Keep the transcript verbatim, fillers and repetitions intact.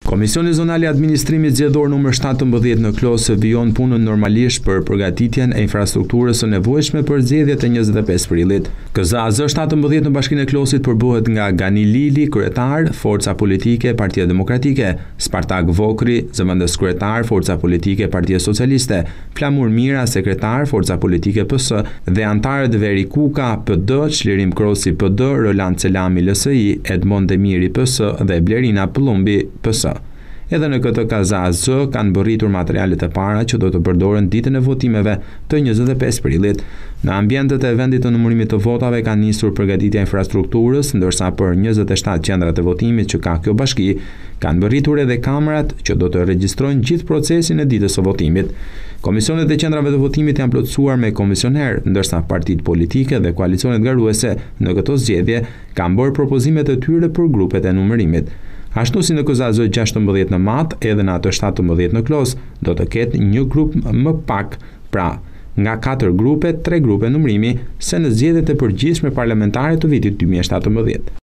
Komisioni Zonal i Administrimit Zgjedhor numër shtatëmbëdhjetë në Klos vijon punën normalisht për përgatitjen e infrastrukturës së nevojshme për zgjedhjet e njëzet e pesë prillit. K Z A Z shtatëmbëdhjetë në Bashkinë e Klosit përbëhet nga Gani Lili, kryetar, Forca Politike Partia Demokratike, Spartak Vokri, zëvendës kryetar, Forca Politike Partia Socialiste, Flamur Mira, sekretar, Forca Politike P S dhe antarët Veri Kuka, P D, Çlirim Krosi P D, Roland Selami L S I, Edmond Demiri P S dhe Blerina Pëllumbi P S. Edhe në këtë K Z A Z kanë bërritur materialet e para që do të përdoren ditën e votimeve të njëzet e pesë prillit. Në ambientet e vendit të numërimit të votave ka nisur përgatitja infrastrukturës, ndërsa për njëzet e shtatë qendrat e votimit që ka kjo bashki, kanë bërritur edhe kamerat që do të regjistrojnë gjithë procesin e ditës së votimit. Komisionet e qendrave të votimit janë plotësuar me komisioner, ndërsa partitë politike dhe koalicionet garuese në këto zgjedhje kanë bërë propozimet e tyre për grupet e numërimit. Ashtu si në K Z A Z gjashtëmbëdhjetë në Mat, edhe në atë shtatëmbëdhjetë në Klos, do të ketë një grup më pak, pra nga katër grupe, tre grupe numërimi, se në zgjedhjet e përgjithshme parlamentare të vitit dy mijë e shtatëmbëdhjetë.